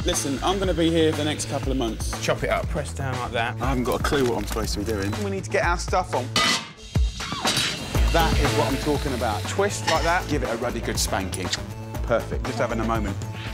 Listen, I'm going to be here for the next couple of months. Chop it up, press down like that. I haven't got a clue what I'm supposed to be doing. We need to get our stuff on. That is what I'm talking about. Twist like that, give it a ruddy good spanking. Perfect, just having a moment.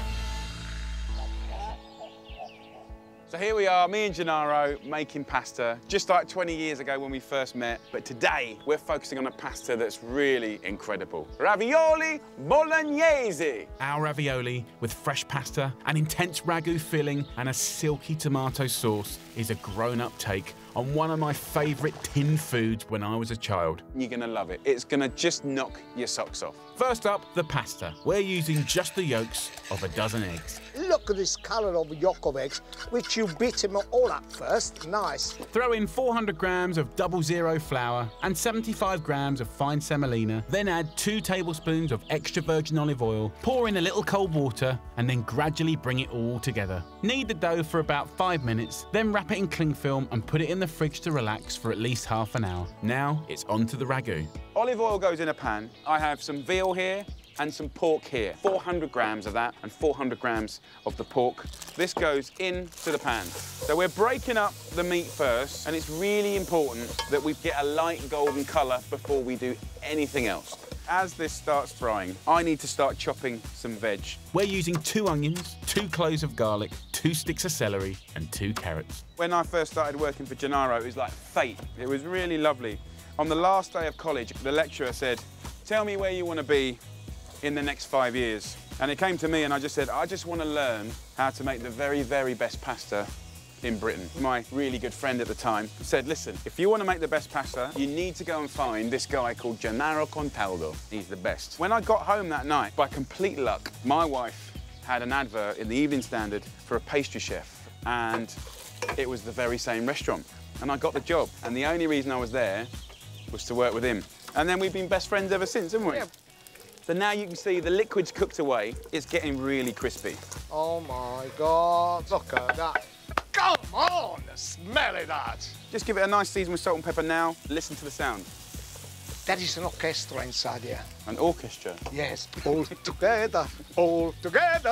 So here we are, me and Gennaro, making pasta, just like 20 years ago when we first met. But today, we're focusing on a pasta that's really incredible. Ravioli Bolognese. Our ravioli with fresh pasta, an intense ragu filling, and a silky tomato sauce is a grown-up take on one of my favourite tin foods when I was a child. You're gonna love it. It's gonna just knock your socks off. First up, the pasta. We're using just the yolks of a dozen eggs. Look at this colour of yolk of eggs, which you beat them all up first. Nice. Throw in 400 grams of 00 flour and 75 grams of fine semolina. Then add 2 tablespoons of extra virgin olive oil. Pour in a little cold water and then gradually bring it all together. Knead the dough for about 5 minutes, then wrap it in cling film and put it in the fridge to relax for at least half an hour. Now it's on to the ragu. Olive oil goes in a pan. I have some veal here and some pork here. 400 grams of that and 400 grams of the pork. This goes into the pan. So we're breaking up the meat first, and it's really important that we get a light golden colour before we do anything else. As this starts frying, I need to start chopping some veg. We're using 2 onions, 2 cloves of garlic, 2 sticks of celery and 2 carrots. When I first started working for Gennaro, it was like fate. It was really lovely. On the last day of college, the lecturer said, "Tell me where you want to be in the next 5 years." And it came to me and I just said, I just want to learn how to make the very, very best pasta in Britain. My really good friend at the time said, listen, if you want to make the best pasta, you need to go and find this guy called Gennaro Contaldo. He's the best. When I got home that night, by complete luck, my wife had an advert in the Evening Standard for a pastry chef, and it was the very same restaurant. And I got the job. And the only reason I was there was to work with him. And then we've been best friends ever since, haven't we? Yeah. So now you can see the liquid's cooked away. It's getting really crispy. Oh my God, look at that. Come on, smell it that. Just give it a nice season with salt and pepper now. Listen to the sound. There is an orchestra inside here. An orchestra? Yes, all together, all together.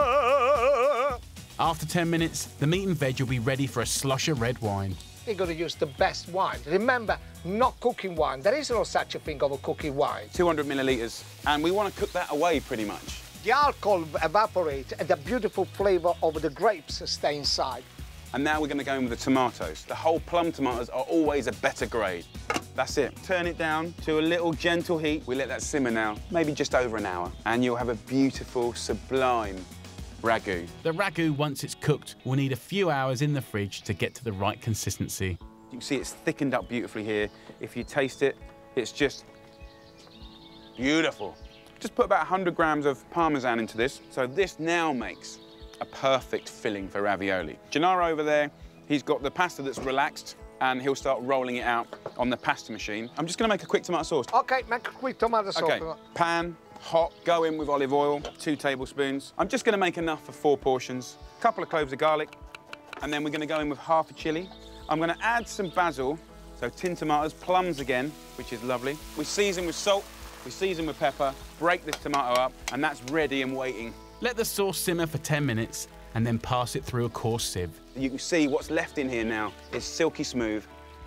After 10 minutes, the meat and veg will be ready for a slosh of red wine. You're going to use the best wine. Remember, not cooking wine. There is no such a thing of a cooking wine. 200 millilitres. And we want to cook that away pretty much. The alcohol evaporates and the beautiful flavour of the grapes stay inside. And now we're going to go in with the tomatoes. The whole plum tomatoes are always a better grade. That's it. Turn it down to a little gentle heat. We let that simmer now, maybe just over an hour. And you'll have a beautiful, sublime ragu. The ragu, once it's cooked, will need a few hours in the fridge to get to the right consistency. You can see it's thickened up beautifully here. If you taste it, it's just beautiful. Just put about 100 grams of parmesan into this. So this now makes a perfect filling for ravioli. Gennaro over there, he's got the pasta that's relaxed, and he'll start rolling it out on the pasta machine. I'm just gonna make a quick tomato sauce. OK, make a quick tomato sauce. OK, pan, hot, go in with olive oil, 2 tablespoons. I'm just gonna make enough for 4 portions, a couple of cloves of garlic, and then we're gonna go in with half a chilli. I'm gonna add some basil, so tin tomatoes, plums again, which is lovely. We season with salt, we season with pepper, break this tomato up, and that's ready and waiting. Let the sauce simmer for 10 minutes and then pass it through a coarse sieve. You can see what's left in here now is silky smooth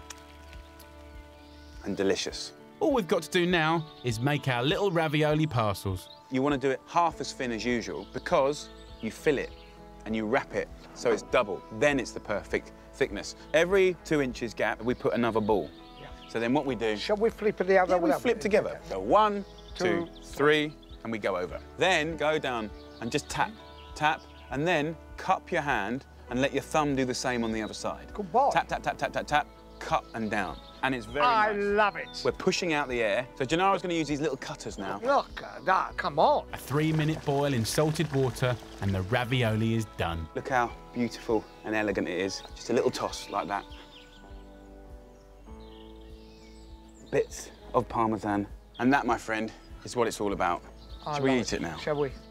and delicious. All we've got to do now is make our little ravioli parcels. You want to do it half as thin as usual because you fill it and you wrap it so it's double. Then it's the perfect thickness. Every 2 inches gap, we put another ball. Yeah. So then what we do... Shall we flip it the other way? We flip together. So 1, 2, 3, and we go over. Then go down and just tap, tap, and then cup your hand and let your thumb do the same on the other side. Good boy. Tap, tap, tap, tap, tap, tap, cut and down. And it's very nice. I love it. We're pushing out the air. So Gennaro's going to use these little cutters now. Look at that, come on. A 3-minute boil in salted water and the ravioli is done. Look how beautiful and elegant it is. Just a little toss like that. Bits of parmesan. And that, my friend, is what it's all about. Shall we eat it now? Shall we?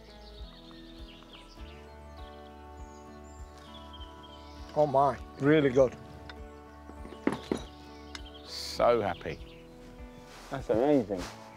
Oh my, really good. So happy. That's amazing.